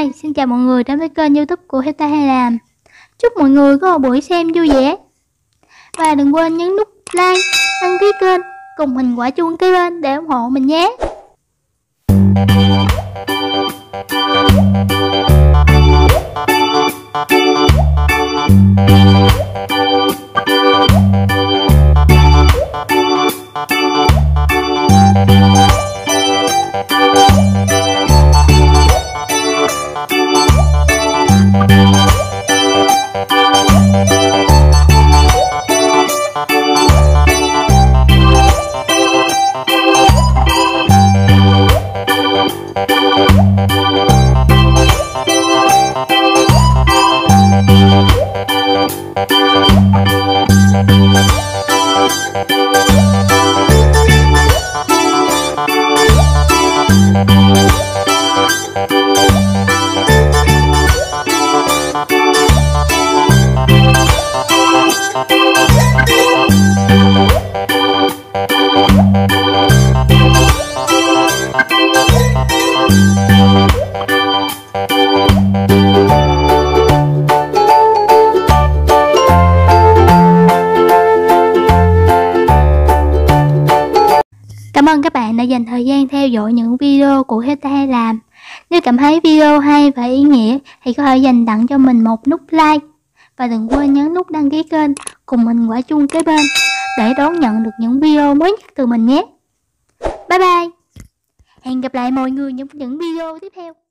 Hi, xin chào mọi người đến với kênh YouTube của Heta Hay Làm. Chúc mọi người có một buổi xem vui vẻ. Và đừng quên nhấn nút like, đăng ký kênh cùng hình quả chuông kế bên để ủng hộ mình nhé. Cảm ơn các bạn đã dành thời gian theo dõi những video của Heta Hay Làm. Nếu cảm thấy video hay và ý nghĩa thì có thể dành tặng cho mình một nút like. Và đừng quên nhấn nút đăng ký kênh cùng hình quả chuông kế bên để đón nhận được những video mới nhất từ mình nhé. Bye bye. Hẹn gặp lại mọi người những video tiếp theo.